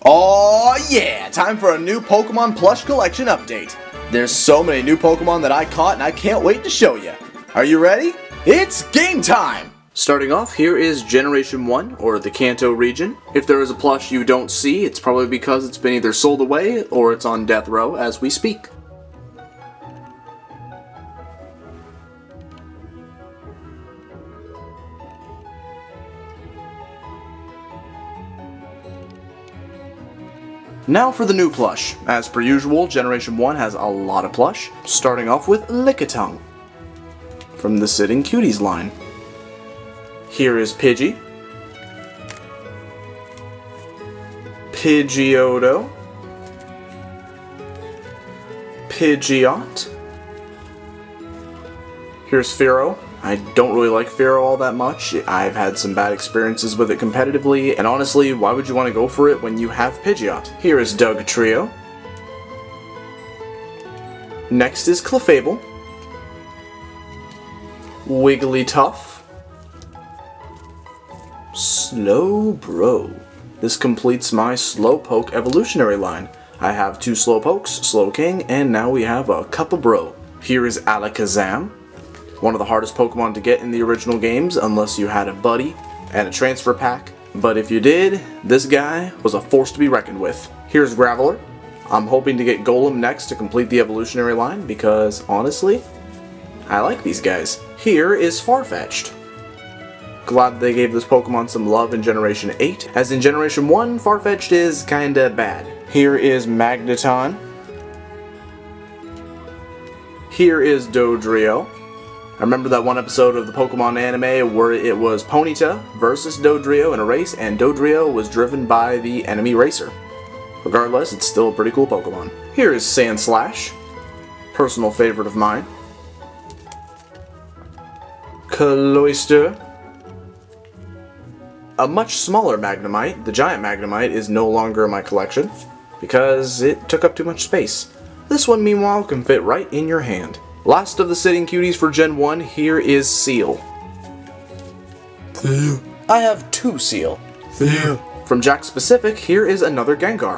Oh yeah, time for a new Pokemon Plush Collection update. There's so many new Pokemon that I caught and I can't wait to show you. Are you ready? It's game time! Starting off, here is Generation 1, or the Kanto region. If there is a plush you don't see, it's probably because it's been either sold away or it's on death row as we speak. Now for the new plush. As per usual, Generation 1 has a lot of plush, starting off with Lickitung from the Sitting Cuties line. Here is Pidgey, Pidgeotto, Pidgeot. Here's Fearow. I don't really like Fearow all that much. I've had some bad experiences with it competitively, and honestly, why would you want to go for it when you have Pidgeot? Here is Dugtrio. Next is Clefable, Wigglytuff, Slowbro. This completes my Slowpoke evolutionary line. I have 2 Slowpokes, Slowking, and now we have a Cup-a-Bro. Here is Alakazam. One of the hardest Pokemon to get in the original games unless you had a buddy and a transfer pack. But if you did, this guy was a force to be reckoned with. Here's Graveler. I'm hoping to get Golem next to complete the evolutionary line because, honestly, I like these guys. Here is Farfetch'd. Glad they gave this Pokemon some love in Generation 8, as in Generation 1, Farfetch'd is kinda bad. Here is Magneton. Here is Dodrio. I remember that one episode of the Pokemon anime where it was Ponyta versus Dodrio in a race, and Dodrio was driven by the enemy racer. Regardless, it's still a pretty cool Pokemon. Here is Sandslash, personal favorite of mine. Cloyster. A much smaller Magnemite, the giant Magnemite, is no longer in my collection because it took up too much space. This one, meanwhile, can fit right in your hand. Last of the Sitting Cuties for Gen 1, here is Seal. Theo. I have 2 Seal. Theo. From Jack Specific, here is another Gengar.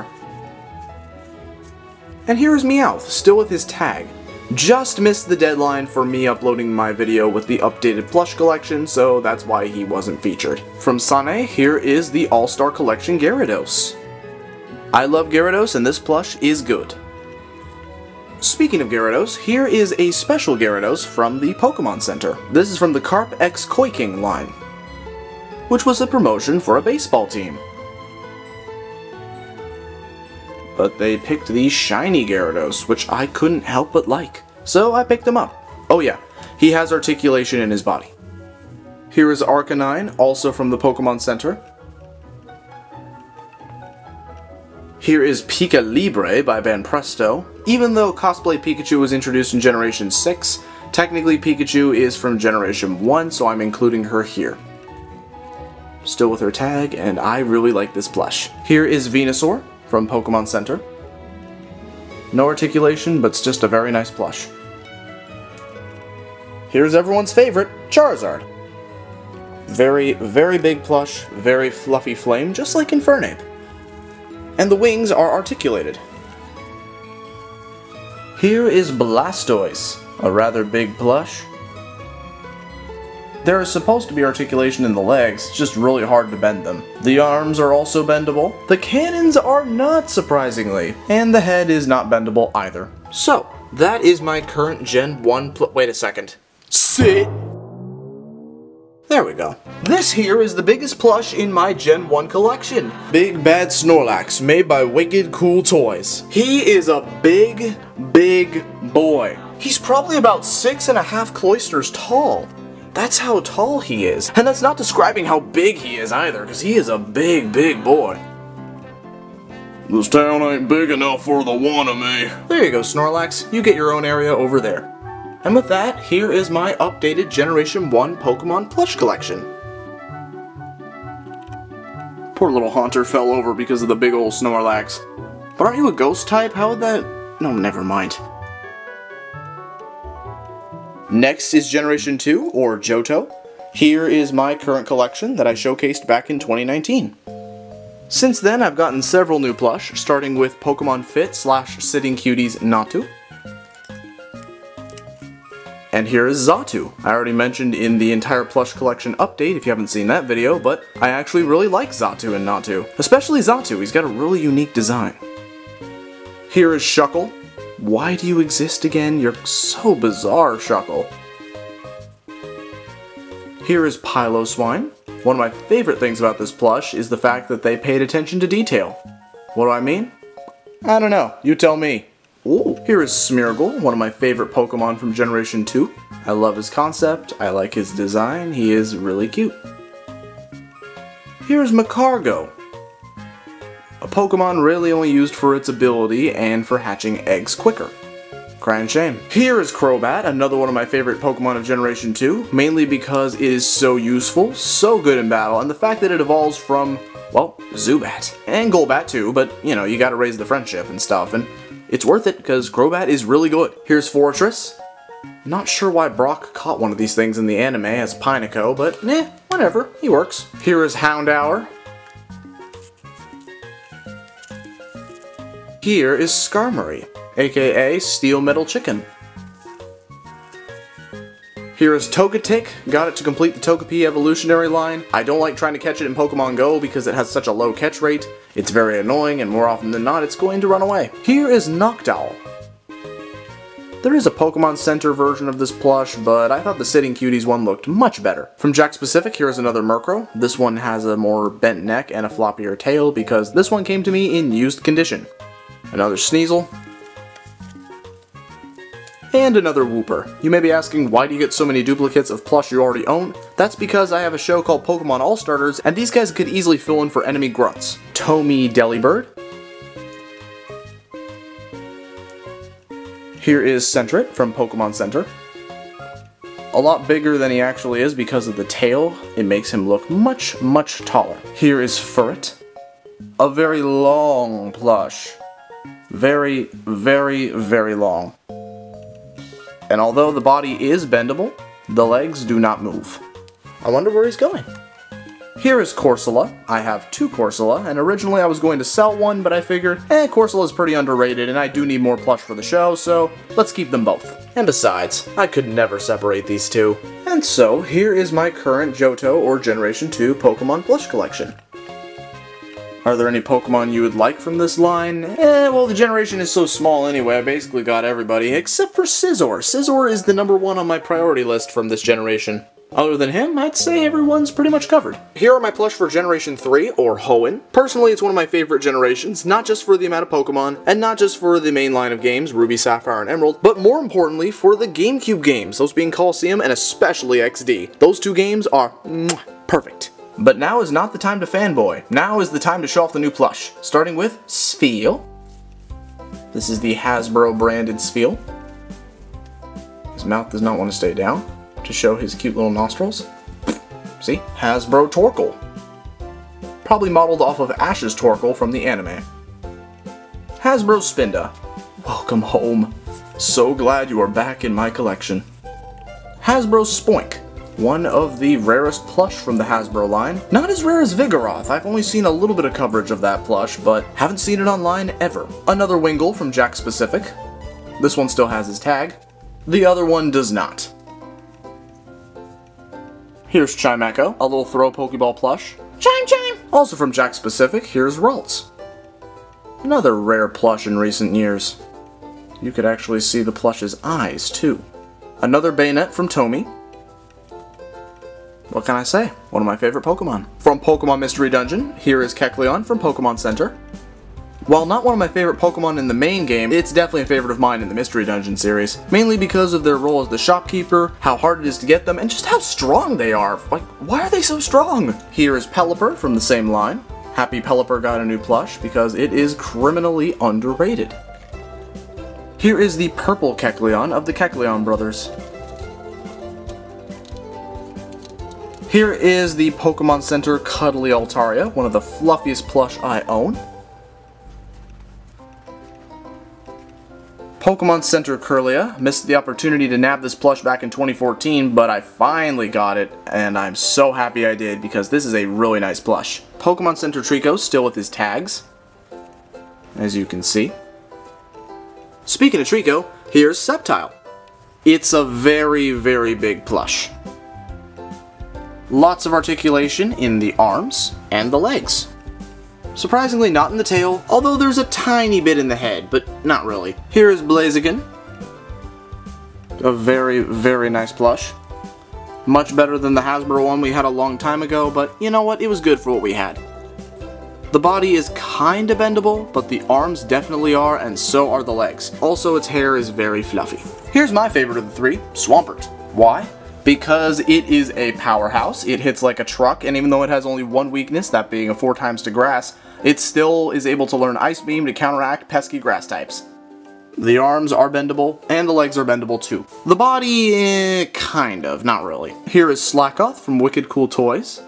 And here is Meowth, still with his tag. Just missed the deadline for me uploading my video with the updated plush collection, so that's why he wasn't featured. From Sane, here is the All-Star Collection Gyarados. I love Gyarados and this plush is good. Speaking of Gyarados, here is a special Gyarados from the Pokemon Center. This is from the Carp X Koi King line, which was a promotion for a baseball team. But they picked the shiny Gyarados, which I couldn't help but like, so I picked him up. Oh yeah, he has articulation in his body. Here is Arcanine, also from the Pokemon Center. Here is Pika Libre by Banpresto. Even though Cosplay Pikachu was introduced in Generation 6, technically Pikachu is from Generation 1, so I'm including her here. Still with her tag, and I really like this plush. Here is Venusaur from Pokemon Center. No articulation, but it's just a very nice plush. Here's everyone's favorite, Charizard. Very, very big plush, very fluffy flame, just like Infernape. And the wings are articulated. Here is Blastoise, a rather big plush. There is supposed to be articulation in the legs, it's just really hard to bend them. The arms are also bendable. The cannons are not, surprisingly. And the head is not bendable either. So, that is my current Gen 1 wait a second. Sit! There we go. This here is the biggest plush in my Gen 1 collection. Big Bad Snorlax, made by Wicked Cool Toys. He is a big, big boy. He's probably about 6.5 cloisters tall. That's how tall he is. And that's not describing how big he is either, because he is a big, big boy. This town ain't big enough for the one of me. There you go, Snorlax. You get your own area over there. And with that, here is my updated Generation 1 Pokemon plush collection. Poor little Haunter fell over because of the big old Snorlax. But aren't you a ghost type? How would that... No, never mind. Next is Generation 2, or Johto. Here is my current collection that I showcased back in 2019. Since then, I've gotten several new plush, starting with Pokemon Fit / Sitting Cuties Natu. And here is Xatu. I already mentioned in the entire Plush Collection update, if you haven't seen that video, but I actually really like Xatu and Natu. Especially Xatu, he's got a really unique design. Here is Shuckle. Why do you exist again? You're so bizarre, Shuckle. Here is Piloswine. One of my favorite things about this plush is the fact that they paid attention to detail. What do I mean? I don't know, you tell me. Ooh. Here is Smeargle, one of my favorite Pokemon from Generation 2. I love his concept, I like his design, he is really cute. Here's Macargo, a Pokemon really only used for its ability and for hatching eggs quicker. Crying shame. Here is Crobat, another one of my favorite Pokemon of Generation 2, mainly because it is so useful, so good in battle, and the fact that it evolves from, well, Zubat. And Golbat too, but, you know, you gotta raise the friendship and stuff, and it's worth it because Crobat is really good. Here's Fortress. Not sure why Brock caught one of these things in the anime as Pineco, but whatever, he works. Here is Houndour. Here is Skarmory, aka Steel Metal Chicken. Here is Togetic, got it to complete the Togepi evolutionary line. I don't like trying to catch it in Pokemon Go because it has such a low catch rate. It's very annoying and more often than not it's going to run away. Here is Noctowl. There is a Pokemon Center version of this plush, but I thought the Sitting Cuties one looked much better. From Jakks Pacific, here's another Murkrow. This one has a more bent neck and a floppier tail because this one came to me in used condition. Another Sneasel. And another Wooper. You may be asking, why do you get so many duplicates of plush you already own? That's because I have a show called Pokemon All-Starters, and these guys could easily fill in for enemy grunts. Tomy Delibird. Here is Sentret from Pokemon Center. A lot bigger than he actually is because of the tail. It makes him look much, much taller. Here is Furret. A very long plush. Very, very, very long. And although the body is bendable, the legs do not move. I wonder where he's going. Here is Corsola. I have two Corsola, and originally I was going to sell one, but I figured, Corsola is pretty underrated and I do need more plush for the show, so let's keep them both. And besides, I could never separate these two. And so, here is my current Johto or Generation 2 Pokemon Plush Collection. Are there any Pokemon you would like from this line? Well, the generation is so small anyway, I basically got everybody, except for Scizor. Scizor is the #1 on my priority list from this generation. Other than him, I'd say everyone's pretty much covered. Here are my plush for Generation 3, or Hoenn. Personally, it's one of my favorite generations, not just for the amount of Pokemon, and not just for the main line of games, Ruby, Sapphire, and Emerald, but more importantly for the GameCube games, those being Colosseum and especially XD. Those two games are perfect. But now is not the time to fanboy. Now is the time to show off the new plush. Starting with Spheal. This is the Hasbro branded Spheal. His mouth does not want to stay down to show his cute little nostrils. See? Hasbro Torkoal. Probably modeled off of Ash's Torkoal from the anime. Hasbro Spinda. Welcome home. So glad you are back in my collection. Hasbro Spoink. One of the rarest plush from the Hasbro line. Not as rare as Vigoroth, I've only seen a little bit of coverage of that plush, but haven't seen it online ever. Another Wingull from Jakks Pacific. This one still has his tag. The other one does not. Here's Chimecho, a little throw Pokeball plush. Chime Chime! Also from Jakks Pacific, here's Ralts. Another rare plush in recent years. You could actually see the plush's eyes, too. Another Bayonet from Tomy. What can I say? One of my favorite Pokemon. From Pokemon Mystery Dungeon, here is Kecleon from Pokemon Center. While not one of my favorite Pokemon in the main game, it's definitely a favorite of mine in the Mystery Dungeon series. Mainly because of their role as the shopkeeper, how hard it is to get them, and just how strong they are. Like, why are they so strong? Here is Pelipper from the same line. Happy Pelipper got a new plush because it is criminally underrated. Here is the purple Kecleon of the Kecleon brothers. Here is the Pokemon Center Cuddly Altaria, one of the fluffiest plush I own. Pokemon Center Kirlia. Missed the opportunity to nab this plush back in 2014, but I finally got it, and I'm so happy I did because this is a really nice plush. Pokemon Center Trico, still with his tags, as you can see. Speaking of Trico, here's Sceptile. It's a very, very big plush. Lots of articulation in the arms and the legs. Surprisingly not in the tail, although there's a tiny bit in the head, but not really. Here is Blaziken. A very, very nice plush. Much better than the Hasbro one we had a long time ago, but you know what, it was good for what we had. The body is kinda bendable, but the arms definitely are, and so are the legs. Also, its hair is very fluffy. Here's my favorite of the three, Swampert. Why? Because it is a powerhouse, it hits like a truck, and even though it has only one weakness, that being a 4x to grass, it still is able to learn Ice Beam to counteract pesky grass types. The arms are bendable, and the legs are bendable too. The body, kind of, not really. Here is Slackoth from Wicked Cool Toys.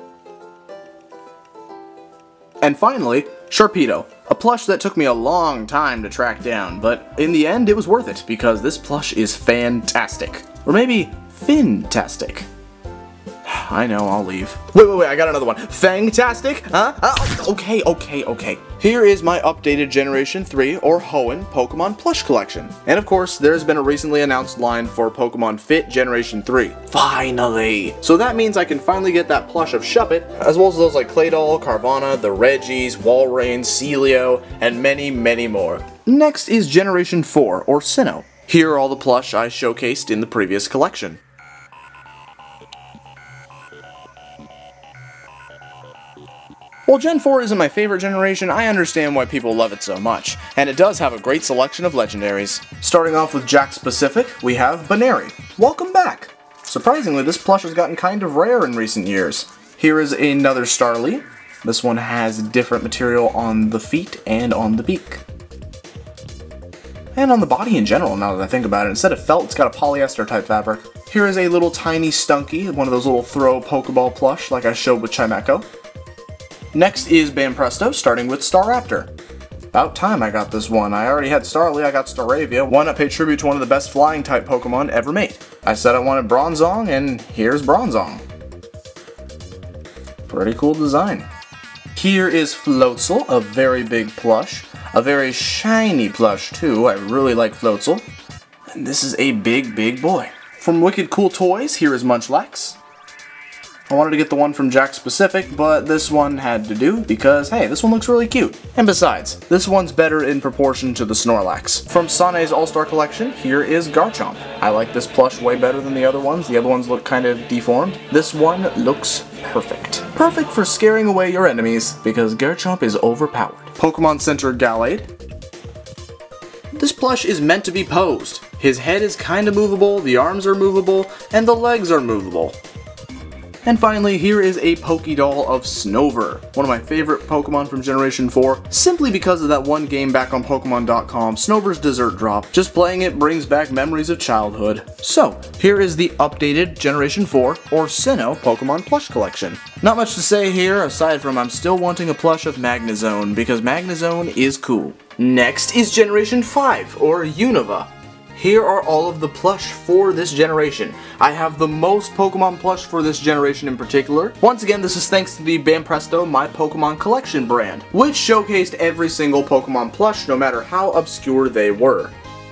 And finally, Sharpedo, a plush that took me a long time to track down, but in the end it was worth it, because this plush is fantastic. Or maybe Fintastic. I know, I'll leave. Wait, I got another one. Fantastic? Huh? Okay. Here is my updated Generation 3 or Hoenn Pokemon Plush Collection. And of course, there's been a recently announced line for Pokemon Fit Generation 3. Finally! So that means I can finally get that plush of Shuppet, as well as those like Claydol, Carvana, the Reggies, Walrein, Celio, and many, many more. Next is Generation 4 or Sinnoh. Here are all the plush I showcased in the previous collection. While Gen 4 isn't my favorite generation, I understand why people love it so much, and it does have a great selection of legendaries. Starting off with Jack Specific, we have Baneri. Welcome back! Surprisingly, this plush has gotten kind of rare in recent years. Here is another Starly. This one has different material on the feet and on the beak. And on the body in general, now that I think about it. Instead of felt, it's got a polyester type fabric. Here is a little tiny Stunky, one of those little throw Pokeball plush like I showed with Chimecho. Next is Banpresto, starting with Staraptor. About time I got this one. I already had Starly, I got Staravia. Why not pay tribute to one of the best flying type Pokemon ever made? I said I wanted Bronzong, and here's Bronzong. Pretty cool design. Here is Floatzel, a very big plush. A very shiny plush too, I really like Floatzel. And this is a big, big boy. From Wicked Cool Toys, here is Munchlax. I wanted to get the one from Jack Specific, but this one had to do because, hey, this one looks really cute. And besides, this one's better in proportion to the Snorlax. From Sane's All-Star Collection, here is Garchomp. I like this plush way better than the other ones. The other ones look kind of deformed. This one looks perfect. Perfect for scaring away your enemies, because Garchomp is overpowered. Pokemon Center Gallade. This plush is meant to be posed. His head is kinda movable, the arms are movable, and the legs are movable. And finally, here is a Pokédoll of Snover, one of my favorite Pokemon from Generation 4, simply because of that one game back on Pokemon.com, Snover's Dessert Drop. Just playing it brings back memories of childhood. So, here is the updated Generation 4, or Sinnoh, Pokemon Plush Collection. Not much to say here, aside from I'm still wanting a plush of Magnezone, because Magnezone is cool. Next is Generation 5, or Unova. Here are all of the plush for this generation. I have the most Pokemon plush for this generation in particular. Once again, this is thanks to the Banpresto My Pokemon Collection brand, which showcased every single Pokemon plush, no matter how obscure they were.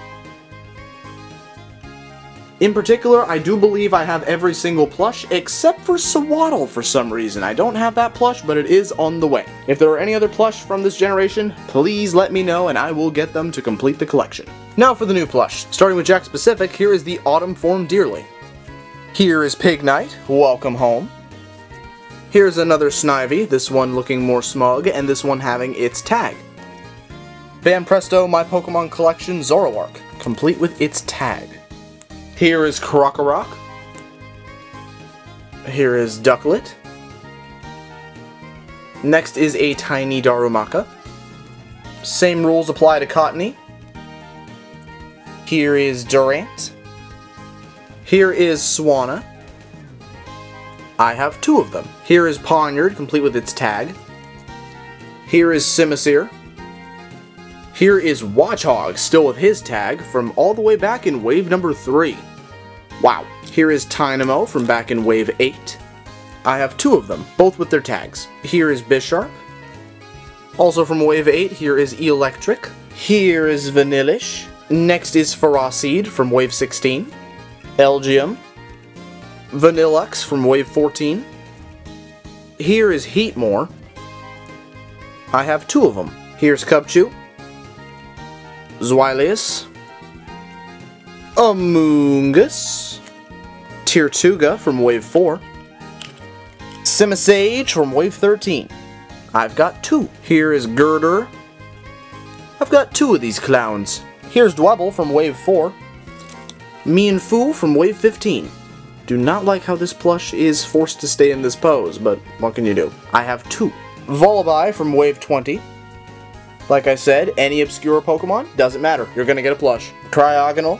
In particular, I do believe I have every single plush except for Sewaddle for some reason. I don't have that plush, but it is on the way. If there are any other plush from this generation, please let me know and I will get them to complete the collection. Now for the new plush. Starting with Jack Specific, here is the Autumn Form Deerly. Here is Pignite, welcome home. Here's another Snivy, this one looking more smug, and this one having its tag. Banpresto My Pokemon Collection Zoroark, complete with its tag. Here is Krokorok. Here is Ducklet. Next is a tiny Darumaka. Same rules apply to Cottony. Here is Durant. Here is Swanna. I have two of them. Here is Pawniard, complete with its tag. Here is Simisear. Here is Watchog, still with his tag, from all the way back in wave number 3. Wow. Here is Tynamo from back in wave 8. I have 2 of them, both with their tags. Here is Bisharp. Also from wave 8, here is Electric. Here is Vanillish. Next is Ferocid from wave 16. Elgium. Vanillux from wave 14. Here is Heatmore. I have 2 of them. Here's Cubchoo. Zweilius. Amoonguss. Tirtuga from wave 4. Simisage from wave 13. I've got 2. Here is Girder. I've got 2 of these clowns. Here's Dwebble from wave 4. Mienfoo from wave 15. Do not like how this plush is forced to stay in this pose, but what can you do? I have 2. Volibeye from wave 20. Like I said, any obscure Pokemon, doesn't matter, you're gonna get a plush. Cryogonal.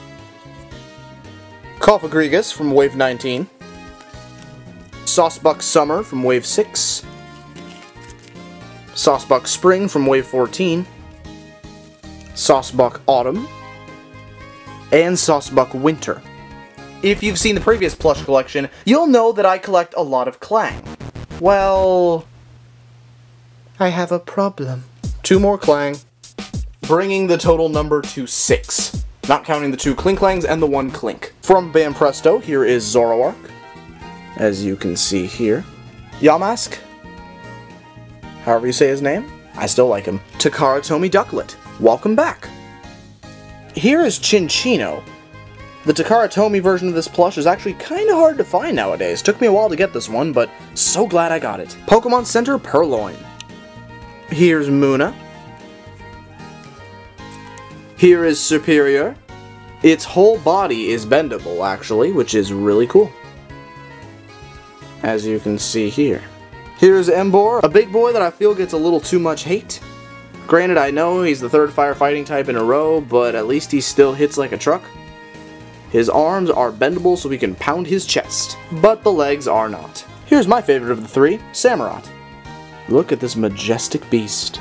Cofagrigus from wave 19. Saucebuck Summer from wave 6. Saucebuck Spring from wave 14. Saucebuck Autumn. And Saucebuck Winter. If you've seen the previous plush collection, you'll know that I collect a lot of Clang. Well, I have a problem. 2 more Clang, bringing the total number to 6. Not counting the 2 Klinklangs and the 1 Klink. From Banpresto, here is Zoroark, as you can see here. Yamask, however you say his name, I still like him. Takaratomi Ducklet, welcome back. Here is Chinchino. The Takaratomi version of this plush is actually kinda hard to find nowadays. Took me a while to get this one, but so glad I got it. Pokemon Center Purloin. Here's Munna. Here is Superior. Its whole body is bendable, actually, which is really cool. As you can see here. Here's Emboar, a big boy that I feel gets a little too much hate. Granted, I know he's the 3rd firefighting type in a row, but at least he still hits like a truck. His arms are bendable so he can pound his chest, but the legs are not. Here's my favorite of the 3, Samurott. Look at this majestic beast.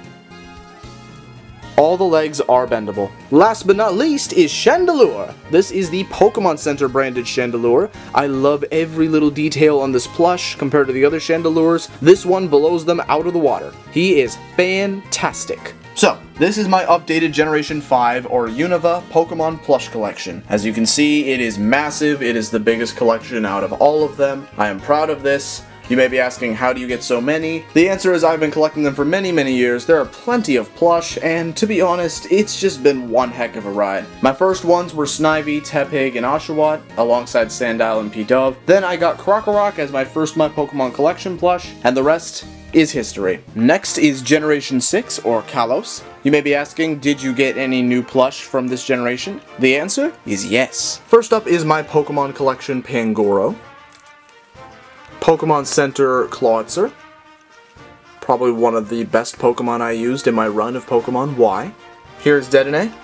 All the legs are bendable. Last but not least is Chandelure. This is the Pokemon Center branded Chandelure. I love every little detail on this plush compared to the other Chandelures. This one blows them out of the water. He is fantastic. So, this is my updated Generation 5 or Unova Pokemon plush collection. As you can see, it is massive. It is the biggest collection out of all of them. I am proud of this. You may be asking, how do you get so many? The answer is I've been collecting them for many, many years. There are plenty of plush, and to be honest, it's just been one heck of a ride. My first ones were Snivy, Tepig, and Oshawott, alongside Sandile and Pidove. Then I got Krokorok as my first My Pokemon Collection plush, and the rest is history. Next is Generation 6, or Kalos. You may be asking, did you get any new plush from this generation? The answer is yes. First up is My Pokemon Collection Pangoro. Pokemon Center Clawitzer. Probably one of the best Pokemon I used in my run of Pokemon Y. Here's Dedenne.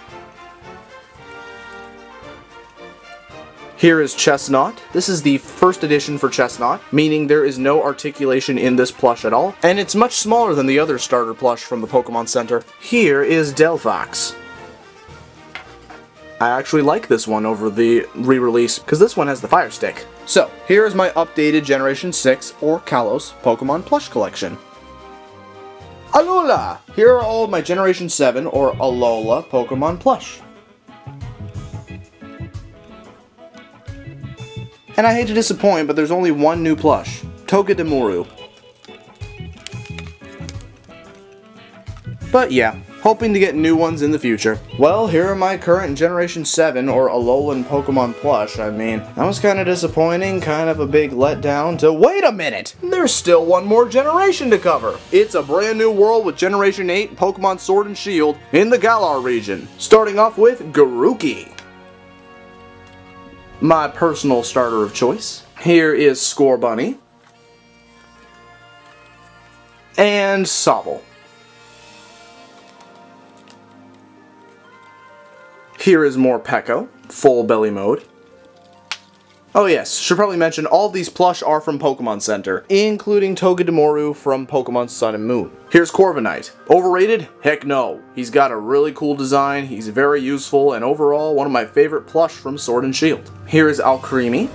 Here is Chestnut. This is the first edition for Chestnut, meaning there is no articulation in this plush at all, and it's much smaller than the other starter plush from the Pokemon Center. Here is Delphox. I actually like this one over the re-release, because this one has the Fire Stick. So, here is my updated Generation 6, or Kalos, Pokemon plush collection. Alola! Here are all of my Generation 7, or Alola, Pokemon plush. And I hate to disappoint, but there's only one new plush. Togedemaru. But yeah, hoping to get new ones in the future. Well, here are my current Generation 7 or Alolan Pokemon plush. I mean, that was kind of disappointing, kind of a big letdown to wait a minute! There's still one more generation to cover! It's a brand new world with Generation 8 Pokemon Sword and Shield in the Galar region. Starting off with Garuki. My personal starter of choice. Here is Scorbunny. And Sobble. Here is Morpeko, full belly mode. Oh yes, should probably mention all these plush are from Pokemon Center, including Togedemaru from Pokemon Sun and Moon. Here's Corviknight. Overrated? Heck no. He's got a really cool design, he's very useful, and overall one of my favorite plush from Sword and Shield. Here is Alcremie.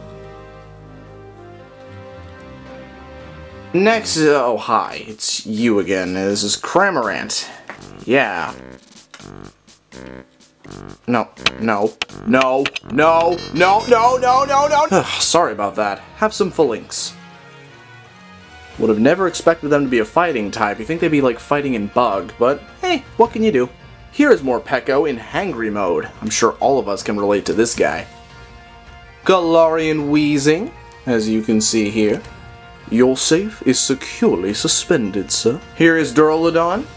Next, oh hi, it's you again. This is Cramorant. Yeah. No. Sorry about that. Have some Phalanx. Would have never expected them to be a fighting type. You think they'd be like fighting in Bug, but hey, what can you do? Here is more Morpeko in Hangry mode. I'm sure all of us can relate to this guy. Galarian Wheezing, as you can see here. Your safe is securely suspended, sir. Here is Duraludon.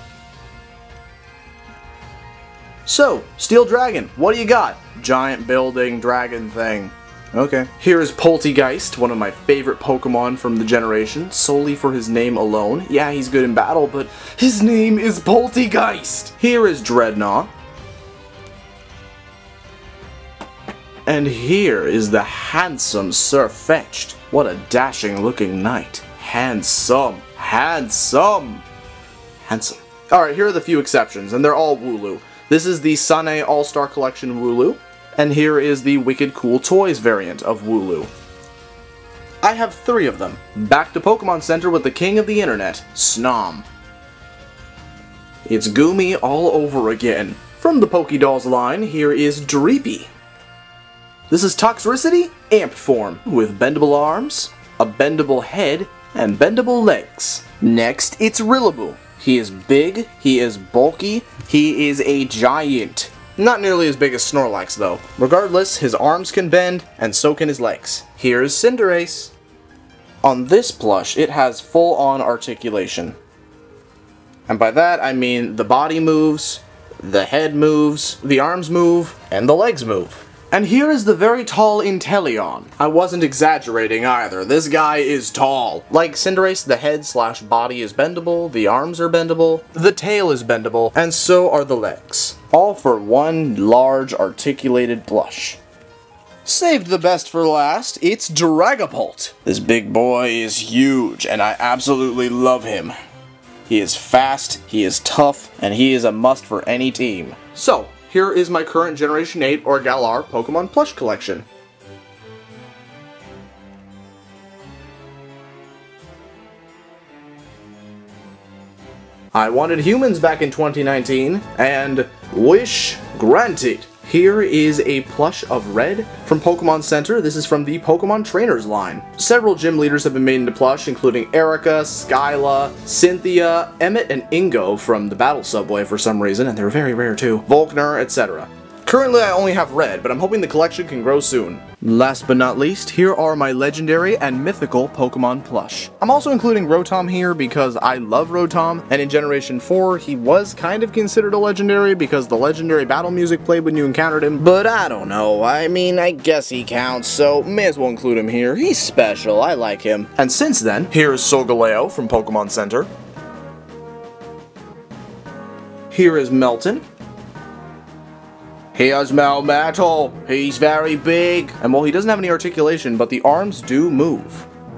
So, Steel Dragon, what do you got? Giant building dragon thing. Okay. Here is Poltegeist, one of my favorite Pokemon from the generation, solely for his name alone. Yeah, he's good in battle, but his name is Poltegeist! Here is Dreadnought. And here is the handsome Sir Fetched. What a dashing looking knight. Handsome. Handsome. Handsome. Alright, here are the few exceptions, and they're all Wooloo. This is the Sane All-Star Collection Wooloo, and here is the Wicked Cool Toys variant of Wooloo. I have 3 of them. Back to Pokemon Center with the king of the internet, Snom. It's Goomy all over again. From the Pokédolls line, here is Dreepy. This is Toxtricity, Amp form, with bendable arms, a bendable head, and bendable legs. Next, it's Rillaboom. He is big, he is bulky, he is a giant. Not nearly as big as Snorlax though. Regardless, his arms can bend, and so can his legs. Here's Cinderace. On this plush, it has full-on articulation. And by that, I mean the body moves, the head moves, the arms move, and the legs move. And here is the very tall Inteleon. I wasn't exaggerating either, this guy is tall. Like Cinderace, the head/body is bendable, the arms are bendable, the tail is bendable, and so are the legs. All for one large articulated plush. Saved the best for last, it's Dragapult. This big boy is huge, and I absolutely love him. He is fast, he is tough, and he is a must for any team. So, here is my current Generation 8 or Galar Pokemon Plush Collection. I wanted humans back in 2019, and wish granted. Here is a plush of Red from Pokemon Center. This is from the Pokemon Trainers line. Several gym leaders have been made into plush, including Erica, Skyla, Cynthia, Emmett, and Ingo from the Battle Subway for some reason, and they're very rare too, Volkner, etc. Currently I only have Red, but I'm hoping the collection can grow soon. Last but not least, here are my legendary and mythical Pokemon plush. I'm also including Rotom here because I love Rotom, and in Generation 4 he was kind of considered a legendary because the legendary battle music played when you encountered him, but I don't know, I mean I guess he counts, so may as well include him here. He's special, I like him. And since then, here is Solgaleo from Pokemon Center. Here is Melton. Here's Melmetal. He's very big. And well, he doesn't have any articulation, but the arms do move,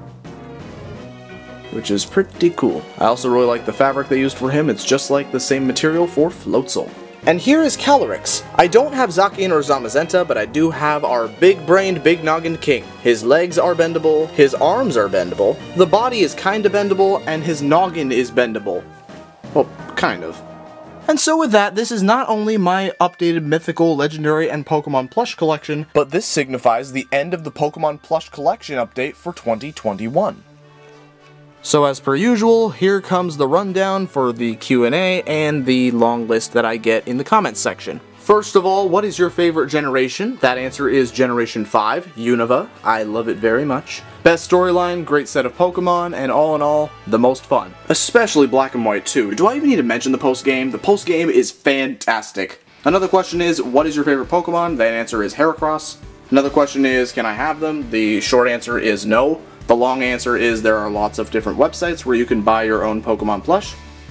which is pretty cool. I also really like the fabric they used for him. It's just like the same material for Floatzel. And here is Calyrex. I don't have Zacian or Zamazenta, but I do have our big-brained, big-noggined king. His legs are bendable, his arms are bendable, the body is kinda bendable, and his noggin is bendable. Well, kind of. And so with that, this is not only my updated mythical, legendary, and Pokemon plush collection, but this signifies the end of the Pokemon plush collection update for 2021. So as per usual, here comes the rundown for the Q&A and the long list that I get in the comments section. First of all, what is your favorite generation? That answer is Generation 5, Unova. I love it very much. Best storyline, great set of Pokemon, and all in all, the most fun. Especially Black and White 2. Do I even need to mention the post-game? The post-game is fantastic. Another question is, what is your favorite Pokemon? That answer is Heracross. Another question is, can I have them? The short answer is no. The long answer is there are lots of different websites where you can buy your own Pokemon plush.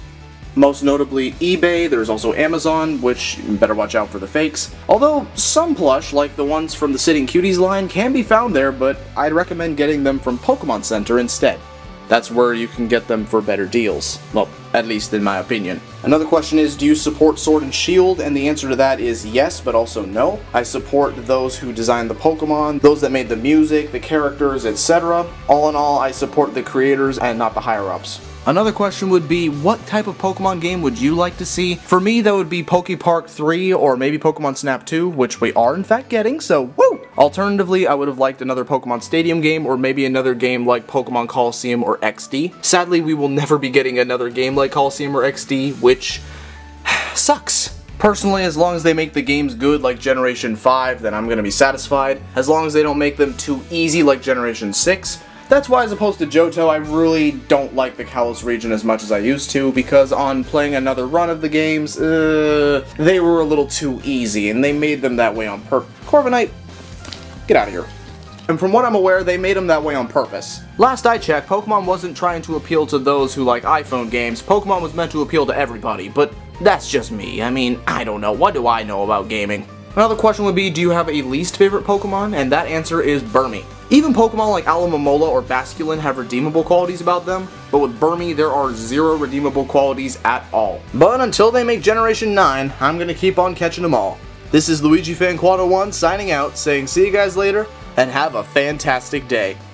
most notably eBay. There's also Amazon, which you better watch out for the fakes. Although some plush, like the ones from the Sitting Cuties line, can be found there, but I'd recommend getting them from Pokemon Center instead. That's where you can get them for better deals. Well, at least in my opinion. Another question is, do you support Sword and Shield? And the answer to that is yes, but also no. I support those who designed the Pokemon, those that made the music, the characters, etc. All in all, I support the creators and not the higher-ups. Another question would be, what type of Pokemon game would you like to see? For me, that would be Pokepark 3 or maybe Pokemon Snap 2, which we are in fact getting, so woo! Alternatively, I would have liked another Pokemon Stadium game or maybe another game like Pokemon Coliseum or XD. Sadly, we will never be getting another game like Coliseum or XD, which sucks. Personally, as long as they make the games good like Generation 5, then I'm gonna be satisfied. As long as they don't make them too easy like Generation 6, that's why, as opposed to Johto, I really don't like the Kalos region as much as I used to, because on playing another run of the games, they were a little too easy, and they made them that way on purpose. Corviknight, get out of here. And from what I'm aware, they made them that way on purpose. Last I checked, Pokemon wasn't trying to appeal to those who like iPhone games. Pokemon was meant to appeal to everybody, but that's just me. I mean, I don't know. What do I know about gaming? Another question would be, do you have a least favorite Pokemon? And that answer is Burmy. Even Pokemon like Alomomola or Basculin have redeemable qualities about them, but with Burmy there are 0 redeemable qualities at all. But until they make Generation 9, I'm gonna keep on catching them all. This is Luigi Fan Quad 1 signing out, saying see you guys later, and have a fantastic day.